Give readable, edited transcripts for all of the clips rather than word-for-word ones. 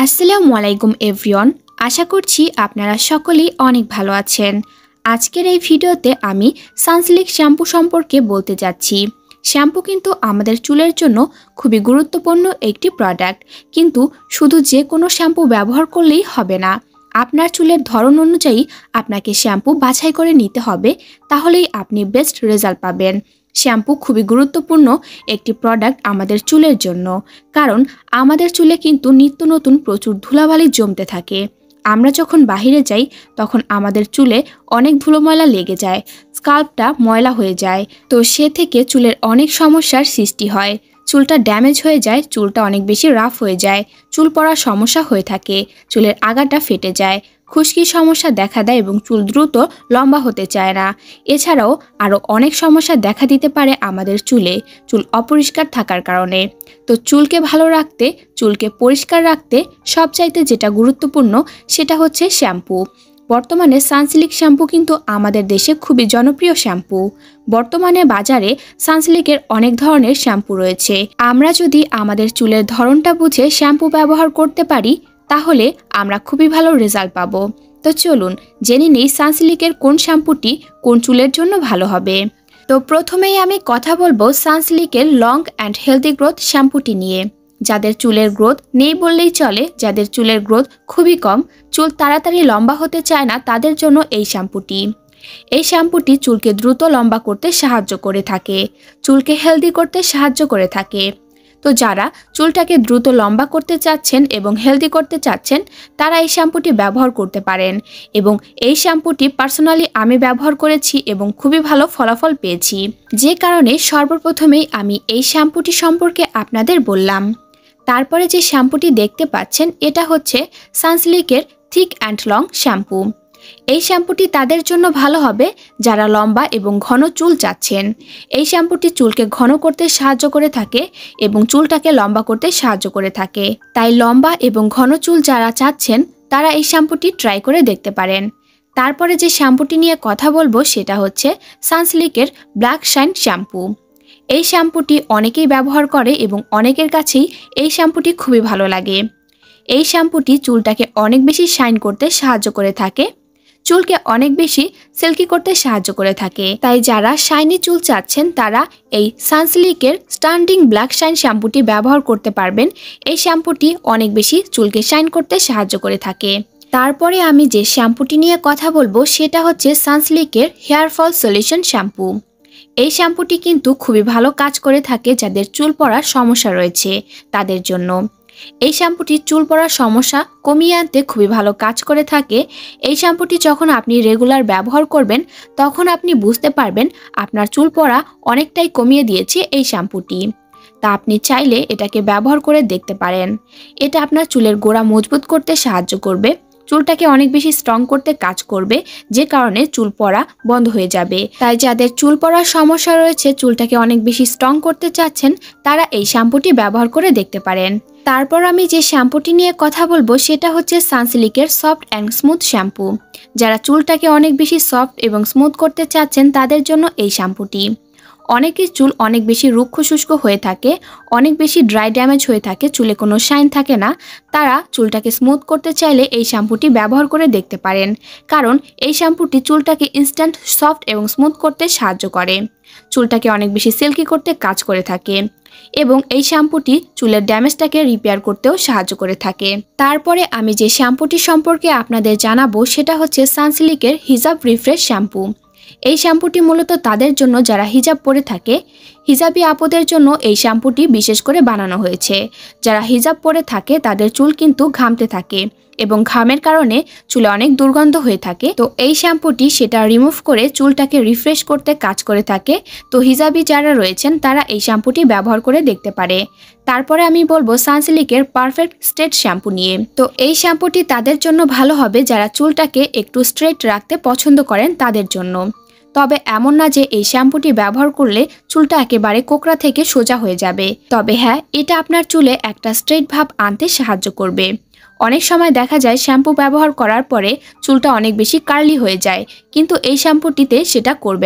আসসালামু আলাইকুম এভরিওয়ান। আশা করছি আপনারা সকলেই অনেক ভালো আছেন। আজকের এই ভিডিওতে আমি সানসিল্ক শ্যাম্পু সম্পর্কে বলতে যাচ্ছি। শ্যাম্পু কিন্তু আমাদের চুলের জন্য খুবই গুরুত্বপূর্ণ একটি প্রোডাক্ট, কিন্তু শুধু যে কোনো শ্যাম্পু ব্যবহার করলেই হবে না। আপনার চুলের ধরন অনুযায়ী আপনাকে শ্যাম্পু বাছাই করে নিতে হবে, তাহলেই আপনি বেস্ট রেজাল্ট পাবেন। শ্যাম্পু খুবই গুরুত্বপূর্ণ একটি প্রোডাক্ট আমাদের চুলের জন্য, কারণ আমাদের চুলে কিন্তু নিত্য নতুন প্রচুর ধুলাবালি জমতে থাকে। আমরা যখন বাইরে যাই তখন আমাদের চুলে অনেক ধুলো ময়লা লেগে যায়, স্কাল্পটা ময়লা হয়ে যায়। তো সে থেকে চুলের অনেক সমস্যার সৃষ্টি হয়, চুলটা ড্যামেজ হয়ে যায়, চুলটা অনেক বেশি রাফ হয়ে যায়, চুল পড়ার সমস্যা হয়ে থাকে, চুলের আগাটা ফেটে যায়, খুশকির সমস্যা দেখা দেয় এবং চুল দ্রুত লম্বা হতে চায় না। এছাড়াও আরও অনেক সমস্যা দেখা দিতে পারে আমাদের চুলে, চুল অপরিষ্কার থাকার কারণে। তো চুলকে ভালো রাখতে, চুলকে পরিষ্কার রাখতে সবচাইতে যেটা গুরুত্বপূর্ণ সেটা হচ্ছে শ্যাম্পু। বর্তমানে সানসিল্ক শ্যাম্পু কিন্তু আমাদের দেশে খুবই জনপ্রিয় শ্যাম্পু। বর্তমানে বাজারে সানসিল্কের অনেক ধরনের শ্যাম্পু রয়েছে। আমরা যদি আমাদের চুলের ধরনটা বুঝে শ্যাম্পু ব্যবহার করতে পারি তাহলে আমরা খুবই ভালো রেজাল্ট পাবো। তো চলুন জেনে নিই সানসিল্কের কোন শ্যাম্পুটি কোন চুলের জন্য ভালো হবে। তো প্রথমেই আমি কথা বলবো সানসিল্কের লং অ্যান্ড হেলদি গ্রোথ শ্যাম্পুটি নিয়ে। যাদের চুলের গ্রোথ নেই বললেই চলে, যাদের চুলের গ্রোথ খুবই কম, চুল তাড়াতাড়ি লম্বা হতে চায় না, তাদের জন্য এই শ্যাম্পুটি। এই শ্যাম্পুটি চুলকে দ্রুত লম্বা করতে সাহায্য করে থাকে, চুলকে হেলদি করতে সাহায্য করে থাকে। তো যারা চুলটাকে দ্রুত লম্বা করতে চাচ্ছেন এবং হেলদি করতে চাচ্ছেন তারা এই শ্যাম্পুটি ব্যবহার করতে পারেন। এবং এই শ্যাম্পুটি পার্সোনালি আমি ব্যবহার করেছি এবং খুবই ভালো ফলাফল পেয়েছি, যে কারণে সর্বপ্রথমেই আমি এই শ্যাম্পুটি সম্পর্কে আপনাদের বললাম। তারপরে যে শ্যাম্পুটি দেখতে পাচ্ছেন এটা হচ্ছে সানসিল্কের থিক অ্যান্ড লং শ্যাম্পু। এই শ্যাম্পুটি তাদের জন্য ভালো হবে যারা লম্বা এবং ঘন চুল চাচ্ছেন। এই শ্যাম্পুটি চুলকে ঘন করতে সাহায্য করে থাকে এবং চুলটাকে লম্বা করতে সাহায্য করে থাকে। তাই লম্বা এবং ঘন চুল যারা চাচ্ছেন তারা এই শ্যাম্পুটি ট্রাই করে দেখতে পারেন। তারপরে যে শ্যাম্পুটি নিয়ে কথা বলবো সেটা হচ্ছে সানসিল্কের ব্ল্যাক শাইন শ্যাম্পু। এই শ্যাম্পুটি অনেকেই ব্যবহার করে এবং অনেকের কাছেই এই শ্যাম্পুটি খুবই ভালো লাগে। এই শ্যাম্পুটি চুলটাকে অনেক বেশি শাইন করতে সাহায্য করে থাকে, চুলকে অনেক বেশি সিল্কি করতে সাহায্য করে থাকে। তাই যারা শাইনি চুল চাচ্ছেন তারা এই সানসিল্কের স্ট্যান্ডিং ব্ল্যাক শাইন শ্যাম্পুটি ব্যবহার করতে পারবেন। এই শ্যাম্পুটি অনেক বেশি চুলকে শাইন করতে সাহায্য করে থাকে। তারপরে আমি যে শ্যাম্পুটি নিয়ে কথা বলবো সেটা হচ্ছে সানসিল্কের হেয়ার ফল সলিউশন শ্যাম্পু। এই শ্যাম্পুটি কিন্তু খুবই ভালো কাজ করে থাকে যাদের চুল পড়ার সমস্যা রয়েছে তাদের জন্য। এই শ্যাম্পুটি চুল পড়ার সমস্যা কমিয়ে আনতে খুবই ভালো কাজ করে থাকে। এই শ্যাম্পুটি যখন আপনি রেগুলার ব্যবহার করবেন তখন আপনি বুঝতে পারবেন আপনার চুল পড়া অনেকটাই কমিয়ে দিয়েছে এই শ্যাম্পুটি। তা আপনি চাইলে এটাকে ব্যবহার করে দেখতে পারেন। এটা আপনার চুলের গোড়া মজবুত করতে সাহায্য করবে, চুলটাকে অনেক বেশি স্ট্রং করতে কাজ করবে, যে কারণে চুল পড়া বন্ধ হয়ে যাবে। তাই যাদের চুল পড়ার সমস্যা রয়েছে, চুলটাকে অনেক বেশি স্ট্রং করতে চাচ্ছেন, তারা এই শ্যাম্পুটি ব্যবহার করে দেখতে পারেন। তারপর আমি যে শ্যাম্পুটি নিয়ে কথা বলবো সেটা হচ্ছে সানসিল্কের সফট অ্যান্ড স্মুথ শ্যাম্পু। যারা চুলটাকে অনেক বেশি সফট এবং স্মুথ করতে চাচ্ছেন তাদের জন্য এই শ্যাম্পুটি। অনেকের চুল অনেক বেশি রুক্ষ শুষ্ক হয়ে থাকে, অনেক বেশি ড্রাই ড্যামেজ হয়ে থাকে, চুলে কোনো শাইন থাকে না। তারা চুলটাকে স্মুথ করতে চাইলে এই শ্যাম্পুটি ব্যবহার করে দেখতে পারেন, কারণ এই শ্যাম্পুটি চুলটাকে ইনস্ট্যান্ট সফট এবং স্মুথ করতে সাহায্য করে, চুলটাকে অনেক বেশি সিল্কি করতে কাজ করে থাকে এবং এই শ্যাম্পুটি চুলের ড্যামেজটাকে রিপেয়ার করতেও সাহায্য করে থাকে। তারপরে আমি যে শ্যাম্পুটি সম্পর্কে আপনাদের জানাবো সেটা হচ্ছে সানসিল্কের হিজাব রিফ্রেশ শ্যাম্পু। এই শ্যাম্পুটি মূলত তাদের জন্য যারা হিজাব পরে থাকে, হিজাবি আপুদের জন্য এই শ্যাম্পুটি বিশেষ করে বানানো হয়েছে। যারা হিজাব পরে থাকে তাদের চুল কিন্তু ঘামতে থাকে এবং ঘামের কারণে চুলে অনেক দুর্গন্ধ হয়ে থাকে। তো এই শ্যাম্পুটি সেটা রিমুভ করে চুলটাকে রিফ্রেশ করতে কাজ করে থাকে। তো হিজাবি যারা রয়েছেন তারা এই শ্যাম্পুটি ব্যবহার করে দেখতে পারে। তারপরে আমি বলবো সানসিল্কের পারফেক্ট স্ট্রেট শ্যাম্পু নিয়ে। তো এই শ্যাম্পুটি তাদের জন্য ভালো হবে যারা চুলটাকে একটু স্ট্রেট রাখতে পছন্দ করেন তাদের জন্য। তবে এমন না যে এই শ্যাম্পুটি ব্যবহার করলে চুলটা একেবারে কোকড়া থেকে সোজা হয়ে যাবে। তবে হ্যাঁ, এটা আপনার চুলে একটা স্ট্রেট ভাব আনতে সাহায্য করবে। অনেক সময় দেখা যায় শ্যাম্পু ব্যবহার করার পরে চুলটা অনেক বেশি কার্লি হয়ে যায়, কিন্তু এই শ্যাম্পুটিতে সেটা করবে না।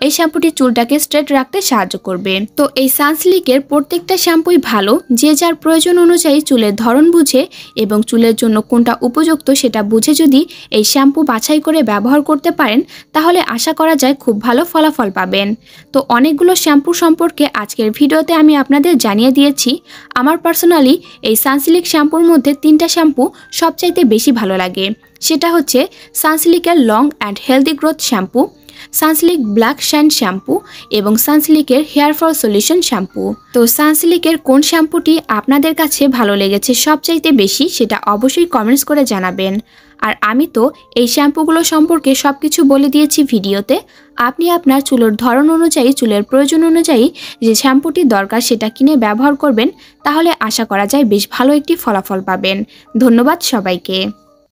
এই শ্যাম্পুটি চুলটাকে স্ট্রেট রাখতে সাহায্য করবে। তো এই সানসিল্কের প্রত্যেকটা শ্যাম্পুই ভালো, যে যার প্রয়োজন অনুযায়ী চুলের ধরন বুঝে এবং চুলের জন্য কোনটা উপযুক্ত সেটা বুঝে যদি এই শ্যাম্পু বাছাই করে ব্যবহার করতে পারেন তাহলে আশা করা যায় খুব ভালো ফলাফল পাবেন। তো অনেকগুলো শ্যাম্পু সম্পর্কে আজকের ভিডিওতে আমি আপনাদের জানিয়ে দিয়েছি। আমার পার্সোনালি এই সানসিল্ক শ্যাম্পুর মধ্যে 3টা শ্যাম্পু সবচাইতে বেশি ভালো লাগে। সেটা হচ্ছে সানসিল্কের long and healthy growth shampoo, Sunsilk black shine shampoo এবং সানসিল্কের হেয়ার ফল সলিউশন শ্যাম্পু। তো সানসিল্কের কোন শ্যাম্পুটি আপনাদের কাছে ভালো লেগেছে সবচাইতে বেশি সেটা অবশ্যই কমেন্টস করে জানাবেন। আর আমি তো এই শ্যাম্পুগুলো সম্পর্কে সব কিছু বলে দিয়েছি ভিডিওতে। আপনি আপনার চুলের ধরন অনুযায়ী, চুলের প্রয়োজন অনুযায়ী যে শ্যাম্পুটি দরকার সেটা কিনে ব্যবহার করবেন, তাহলে আশা করা যায় বেশ ভালো একটি ফলাফল পাবেন। ধন্যবাদ সবাইকে।